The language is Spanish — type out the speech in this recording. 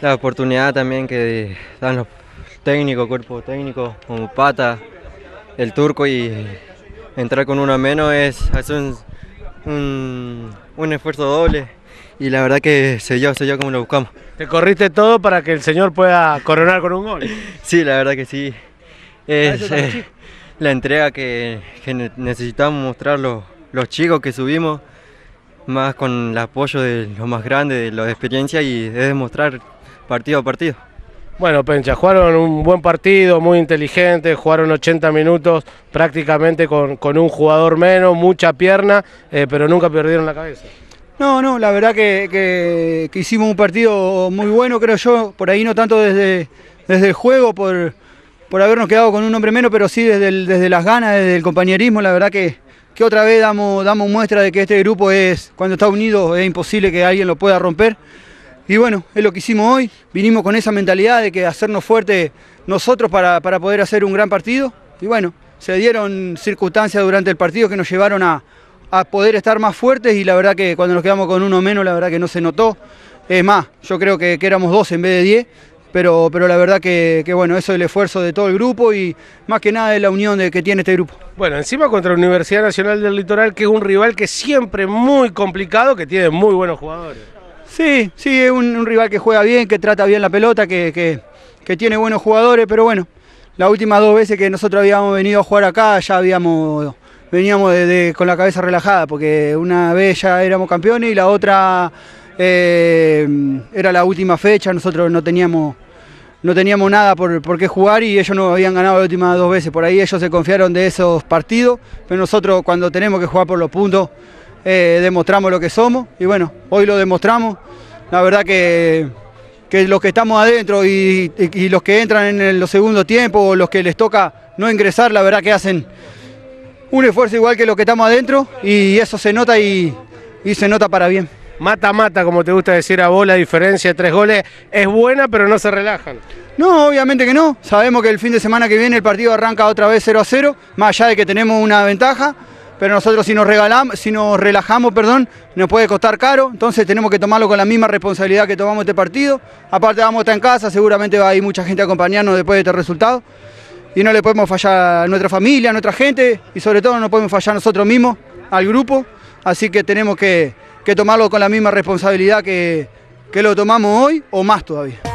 la oportunidad también que dan los técnicos, cuerpo técnico, como Pata, el Turco, y entrar con uno menos es un esfuerzo doble, y la verdad que se dio como lo buscamos. Te corriste todo para que el señor pueda coronar con un gol. Sí, la verdad que sí. Es la entrega que necesitamos mostrar los chicos que subimos, más con el apoyo de los más grandes, de los de experiencia, y de demostrar partido a partido. Bueno, Pencha, jugaron un buen partido, muy inteligente, jugaron 80 minutos prácticamente con un jugador menos, mucha pierna, pero nunca perdieron la cabeza. No, la verdad que hicimos un partido muy bueno, creo yo, por ahí no tanto desde el juego, por habernos quedado con un hombre menos, pero sí desde las ganas, desde el compañerismo. La verdad que otra vez damos muestra de que este grupo cuando está unido, es imposible que alguien lo pueda romper. Y bueno, es lo que hicimos hoy, vinimos con esa mentalidad de que hacernos fuertes nosotros para poder hacer un gran partido. Y bueno, se dieron circunstancias durante el partido que nos llevaron a poder estar más fuertes, y la verdad que cuando nos quedamos con uno menos, la verdad que no se notó. Es más, yo creo que éramos 12 en vez de 10, pero la verdad que bueno, eso es el esfuerzo de todo el grupo, y más que nada es la unión que tiene este grupo. Bueno, encima contra la Universidad Nacional del Litoral, que es un rival que siempre muy complicado, que tiene muy buenos jugadores. Sí, es un rival que juega bien, que trata bien la pelota, que tiene buenos jugadores, pero bueno, las últimas 2 veces que nosotros habíamos venido a jugar acá, ya veníamos con la cabeza relajada, porque una vez ya éramos campeones y la otra era la última fecha, nosotros no teníamos nada por qué jugar, y ellos no habían ganado las últimas 2 veces, por ahí ellos se confiaron de esos partidos, pero nosotros cuando tenemos que jugar por los puntos, demostramos lo que somos, y bueno, hoy lo demostramos. La verdad que los que estamos adentro y los que entran en los segundos tiempos, o los que les toca no ingresar, la verdad que hacen un esfuerzo igual que los que estamos adentro, y eso se nota, y se nota para bien. Mata, como te gusta decir a vos, la diferencia de 3 goles es buena, pero no se relajan. No, obviamente que no. Sabemos que el fin de semana que viene el partido arranca otra vez 0-0, más allá de que tenemos una ventaja, pero nosotros si nos relajamos, nos puede costar caro, entonces tenemos que tomarlo con la misma responsabilidad que tomamos este partido. Aparte vamos a estar en casa, seguramente va a ir mucha gente a acompañarnos después de este resultado, y no le podemos fallar a nuestra familia, a nuestra gente, y sobre todo no podemos fallar nosotros mismos, al grupo, así que tenemos que tomarlo con la misma responsabilidad que lo tomamos hoy, o más todavía.